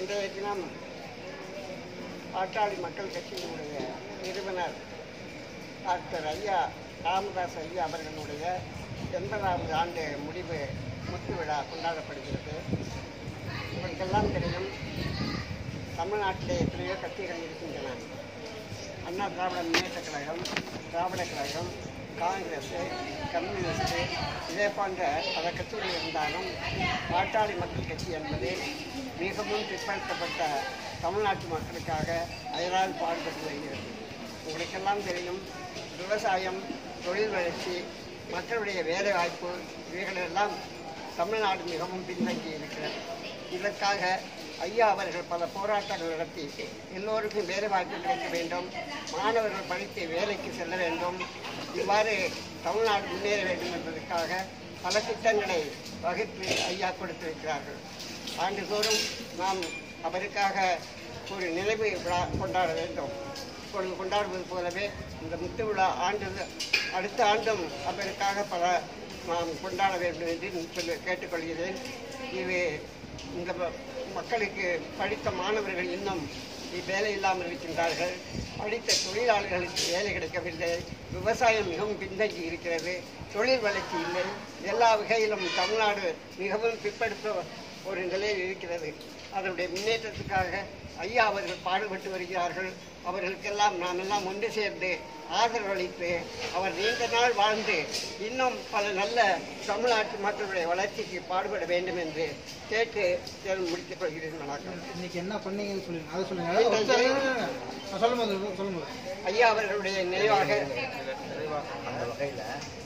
இன்றைய தினம் பாட்டாளி மக்கள் கட்சியினுடைய நிறுவனர் டாக்டர் ஐயா ராமதாஸ் ஐயா அவர்களுடைய 80வது ஆண்டு முடிவு முத்து விழா கொண்டாடப்படுகிறது. இவருக்கெல்லாம் தெரியும், தமிழ்நாட்டிலே எத்தனையோ கட்சிகள் இருக்கின்றன. அண்ணா திராவிட முன்னேற்ற கழகம், திராவிட கழகம், காங்கிரஸ், கம்யூனிஸ்ட், இதே போன்ற பல கட்சிகள் இருந்தாலும் பாட்டாளி மக்கள் கட்சி என்பது மிகவும் பிற்படுத்தப்பட்ட தமிழ்நாட்டு மக்களுக்காக அயரால் பாடுபட்டு வருகிறது. உங்களுக்கெல்லாம் தெரியும், விவசாயம், தொழில் வளர்ச்சி, மக்களுடைய வேலைவாய்ப்பு இவைகளெல்லாம் தமிழ்நாடு மிகவும் பின்தங்கி இருக்கிறது. இதற்காக ஐயா அவர்கள் பல போராட்டங்கள் நடத்தி எல்லோருக்கும் வேலை வாய்ப்பு கிடைக்க வேண்டும், மாணவர்கள் படித்து வேலைக்கு செல்ல வேண்டும், இவ்வாறு தமிழ்நாடு முன்னேற வேண்டும் என்பதற்காக பல திட்டங்களை வகுத்து ஐயா கொடுத்திருக்கிறார்கள். ஆண்டுதோறும் நாம் அவருக்காக ஒரு நினைவு விழா கொண்டாட வேண்டும். இப்பொழுது கொண்டாடுவது போலவே இந்த முத்து விழா அடுத்த ஆண்டும் அவருக்காக பல நாம் கொண்டாட வேண்டும் என்று கேட்டுக்கொள்கிறேன். இது இந்த மக்களுக்கு படித்த மாணவர்கள் இன்னும் வேலை இல்லாமல் இருக்கின்றார்கள். படித்த தொழிலாளர்களுக்கு வேலை கிடைக்கவில்லை. விவசாயம் மிகவும் பின்தங்கி இருக்கிறது. தொழில் வளர்ச்சி இல்லை. எல்லா வகையிலும் தமிழ்நாடு மிகவும் பிற்படுத்த ஒரு நிலையில் இருக்கிறது. அதனுடைய முன்னேற்றத்துக்காக ஐயா அவர்கள் பாடுபட்டு வருகிறார்கள். அவர்களுக்கெல்லாம் நாம் எல்லாம் ஒன்று சேர்ந்து ஆதரவு அளித்து அவர் நீண்ட நாள் வாழ்ந்து இன்னும் பல நல்ல தமிழ்நாட்டு மக்களுடைய வளர்ச்சிக்கு பாடுபட வேண்டும் என்று கேட்டு முடித்துக் கொள்கிறேன். வணக்கம். இன்னைக்கு என்ன பண்ணீங்கன்னு சொல்லுங்க. ஐயா அவர்களுடைய நினைவாக அந்த வகையில்